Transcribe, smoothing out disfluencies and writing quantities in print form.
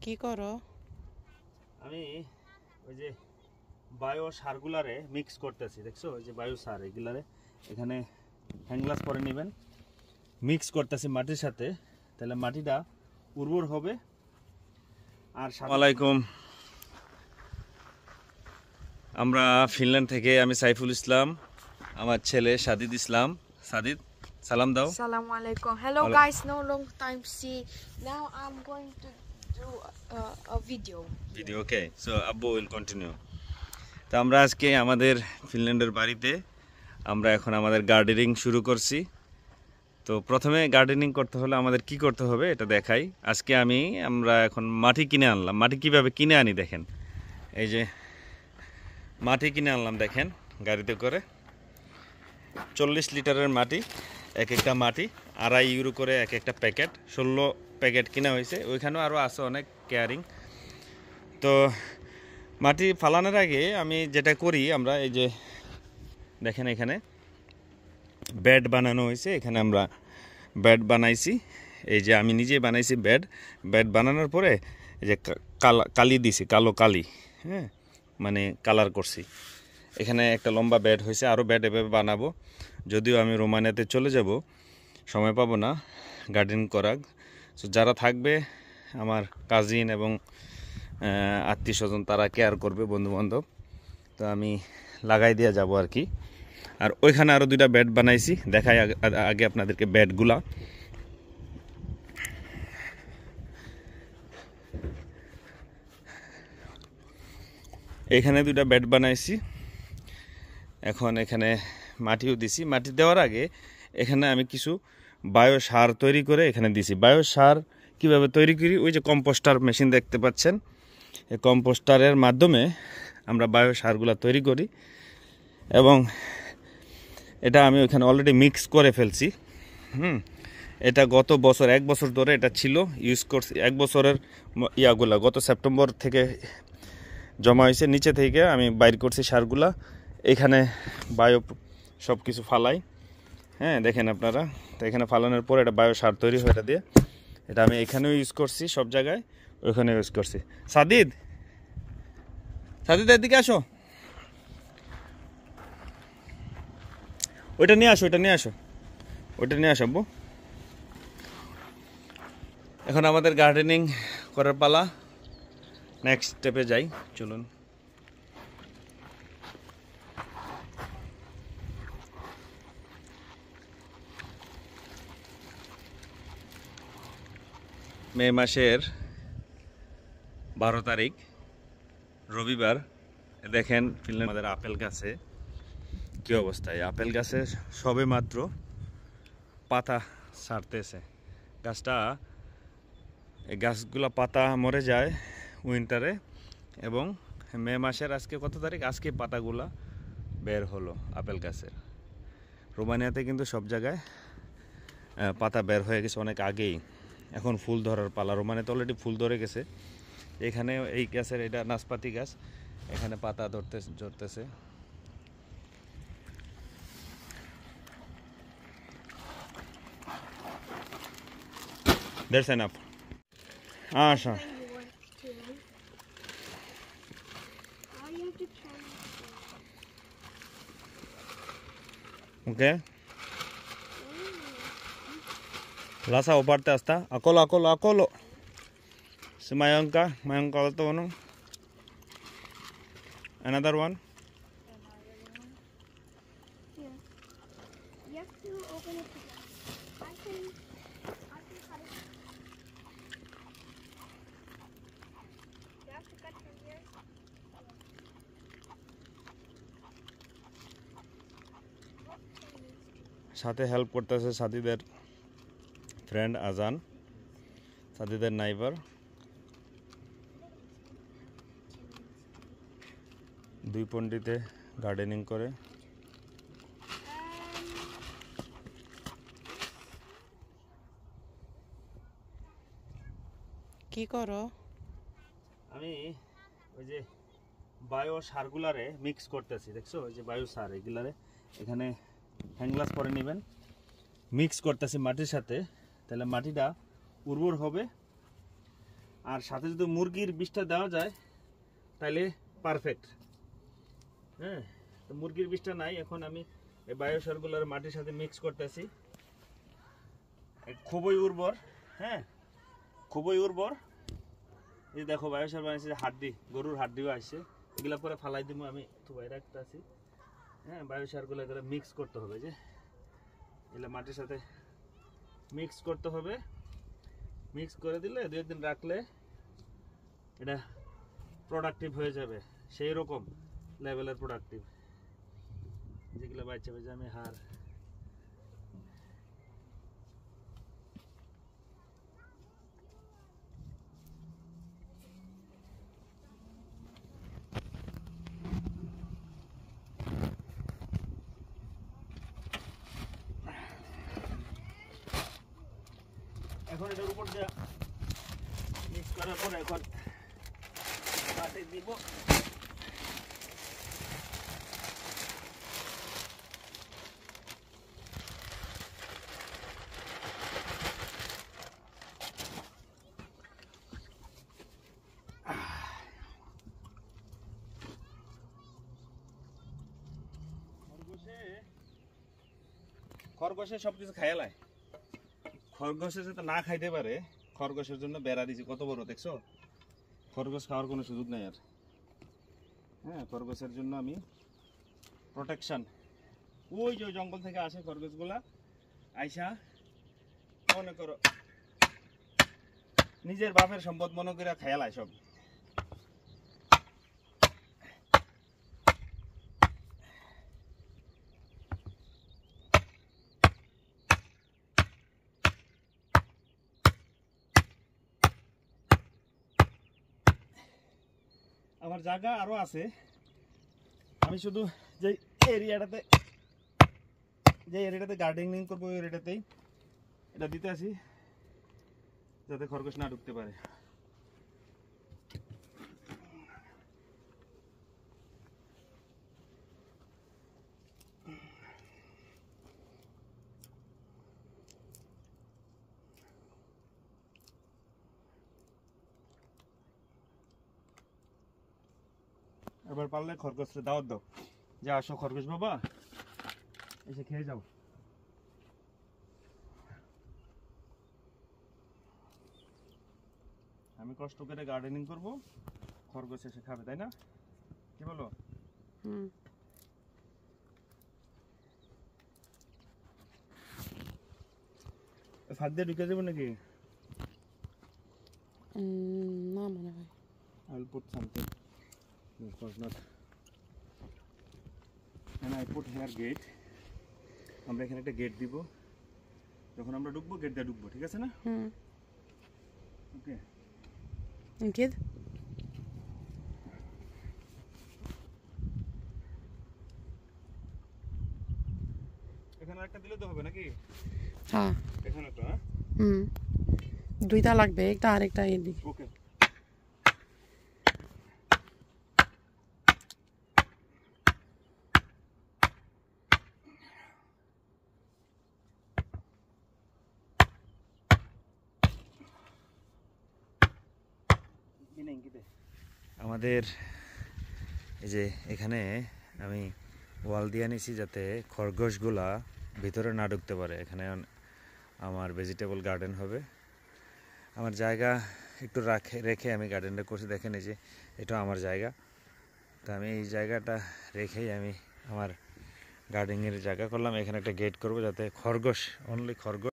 কি করো? আমি ওই যে বায়ো সারগুলারে মিক্স করতেছি, দেখছো? ওই যে বায়ো সার এগুলারে এখানে হ্যান্ড করে নেবেন, মিক্স করতেছি মাটির সাথে, তাহলে মাটিটা উর্বর হবে। আর আসসালামু আলাইকুম, আমরা ফিনল্যান্ড থেকে, আমি সাইফুল ইসলাম, আমার ছেলে সাদিদ ইসলাম। সাদিদ, সালাম দাও। Assalamu alaikum. Hello guys, no long time see. Now I'm going to do a video. Okay, so আব্বু উইল কন্টিনিউ। তো আমরা আজকে আমাদের ফিনল্যান্ডের বাড়িতে আমরা এখন আমাদের গার্ডেনিং শুরু করছি। তো প্রথমে গার্ডেনিং করতে হলে আমাদের কি করতে হবে এটা দেখাই। আজকে আমরা এখন মাটি কিনে আনলাম। মাটি কিভাবে কিনে আনি দেখেন, এই যে মাটি কিনে আনলাম, দেখেন গাড়িতে করে 40 লিটারের মাটি, এক একটা মাটি 2.5 ইউরো করে এক একটা প্যাকেট, 16 প্যাকেট কিনা হয়েছে। ওইখানেও আরও আছে অনেক কেয়ারিং। তো মাটি ফালানোর আগে আমি যেটা করি, আমরা এই যে দেখেন এখানে বেড বানানো হয়েছে, এখানে আমরা বেড বানাইছি। এই যে আমি নিজে বানাইছি বেড বানানোর পরে এই যে কালি দিছি, কালো কালি, হ্যাঁ, মানে কালার করছি। এখানে একটা লম্বা বেড হয়েছে, আরও বেড এভাবে বানাবো। যদিও আমি রোমানিয়াতে চলে যাব, সময় পাবো না গার্ডেনিং করার। সো যারা থাকবে আমার কাজিন এবং আত্মীয় স্বজন, তারা কেয়ার করবে, বন্ধুবান্ধব। তো আমি লাগাই দিয়ে যাব আর কি। আর ওইখানে আরও 2টা বেড বানাইছি, দেখাই আগে আপনাদেরকে বেডগুলা। এখানে 2টা বেড বানাইছি। এখন এখানে মাটিও দিছি। মাটি দেওয়ার আগে এখানে আমি কিছু বায়ো সার তৈরি করে এখানে দিছি। বায়ো সার কীভাবে তৈরি করি, ওই যে কম্পোস্টার মেশিন দেখতে পাচ্ছেন, এই কম্পোস্টারের মাধ্যমে আমরা বায়ো সারগুলো তৈরি করি। এবং এটা আমি ওইখানে অলরেডি মিক্স করে ফেলছি। এটা গত বছর 1 বছর ধরে এটা ছিল, ইউজ করছি। 1 বছরের ইয়াগুলা গত সেপ্টেম্বর থেকে জমা হয়েছে, নিচে থেকে আমি বাইর করছি সারগুলা। এখানে বায়ো সব কিছু ফালাই, হ্যাঁ, দেখেন আপনারা। তো এখানে ফালানোর পর এটা বায়ো সার তৈরি হয়ে, এটা দিয়ে এটা আমি এখানেও ইউজ করছি, সব জায়গায় ওইখানে ইউজ করছি। সাদিদ এদিকে আসো, ওইটা নিয়ে আসো আব্বু। এখন আমাদের গার্ডেনিং করার পালা, নেক্সট স্টেপে যাই, চলুন। মে মাসের 12 তারিখ রবিবার। দেখেন ফিনল্যান্ড আমাদের আপেল গাছে কী অবস্থায়। আপেল গাছে সবে মাত্র পাতা ছাড়তেছে। এই গাছগুলো পাতা মরে যায় উইন্টারে, এবং মে মাসের আজকে কত তারিখ, আজকে পাতাগুলা বের হলো আপেল গাছের। রোমানিয়াতে কিন্তু সব জায়গায় পাতা বের হয়ে গেছে অনেক আগেই। এখন ফুল ধরার পালা। রোমানিয়াতে অলরেডি ফুল ধরে গেছে। এখানে এই গাছের, এটা নাশপাতি গাছ, এখানে পাতা ধরতেছে। There's enough. আচ্ছা, okay. Lasa uparte hasta. Akolo. Si Mayanka to no. Another one. Yeah. You have to open it together. I can cut it. You have to cut from here. সাথে হেল্প করতেছে সাদিদের friend আজান, সাদিদের neighbour. 2 পন্ডিতে gardening করে। কি করো? আমি ওই যে বায়ো সারগুলারে মিক্স করতেছি, দেখছো? ওই যে বায়ো সার এগুলারে এখানে হ্যান্ড করে নেবেন, মিক্স করতেছি মাটির সাথে, তাহলে মাটিটা উর্বর হবে। আর সাথে যদি মুরগির বিষটা দেওয়া যায় তাহলে পারফেক্ট। হ্যাঁ, তো মুরগির বিষটা নাই, এখন আমি এই বায়োসারগুলোর মাটির সাথে মিক্স করতেছি। খুবই উর্বর, হ্যাঁ খুবই উর্বর। এই দেখো বায়োসার বানিয়েছে, হাড্ডি, গরুর হাড্ডিও আসছে, এগুলা পরে ফালাই দিব আমি, তো বাইরে একটা আছি। হ্যাঁ, বায়োসারগুলো এগুলো মিক্স করতে হবে, যে এগুলো মাটির সাথে মিক্স করতে হবে। মিক্স করে দিলে 2 দিন রাখলে এটা প্রোডাক্টিভ হয়ে যাবে, সেই রকম লেভেলের প্রোডাক্টিভ। যেগুলো বাচ্চা বাচ্চা আমি হার এখন এটার উপর দিয়ে মিক্স করার পর এখন মাটি দিব। খরগোশে সবকিছু খাইলায়, খরগোশের যাতে না খাইতে পারে, খরগোশের জন্য বেড়া দিয়েছি কত বড়, দেখছো? খরগোশ খাওয়ার কোনো সুযোগ নাই আর। হ্যাঁ, খরগোশের জন্য আমি প্রোটেকশন, ওই যে জঙ্গল থেকে আসে খরগোশগুলা, আইসা মনে করো নিজের বাপের সম্পদ মনে করে খাইলায় সব। আমার জায়গা আরো আছে, আমি শুধু যে এরিয়াটাতে গার্ডেনিং করবো, ওই এরিয়াটাতেই এটা দিতে আসি যাতে খরগোশ না ঢুকতে পারে। এবার পারলে খরগোশরে দাওয়াত দাও, যে আসো খরগোশ বাবা, এসে খেয়ে যাও। আমি কষ্ট করে গার্ডেনিং করব, খরগোশ এসে খাবে, তাই না? কি বলো? ফাঁক দিয়ে ঢুকে যাবো নাকি? না মনে হয়। I'll put something. No, of course not. And I put here gate. আমরা এখানে একটা গেট দিব, যখন আমরা ঢুকবো গেট দিয়ে ঢুকবো, ঠিক আছে না? ওকে। انكد এখানে একটা দিলে তো হবে নাকি? হ্যাঁ, এখানে একটা, হ্যাঁ? দুইটা লাগবে, একটা আরেকটা এদিকে। ওকে। আমাদের এই যে এখানে আমি ওয়াল দিয়ে নিছি যাতে খরগোশগুলা ভিতরে না ঢুকতে পারে। এখানে আমার ভেজিটেবল গার্ডেন হবে। আমার জায়গা একটু রেখে আমি গার্ডেনটা করছি, দেখেন এই যে এটা আমার জায়গা, তো আমি এই জায়গাটা রেখেই আমি আমার গার্ডেনের জায়গা করলাম। এখানে একটা গেট করব যাতে খরগোশ, অনলি খরগোশ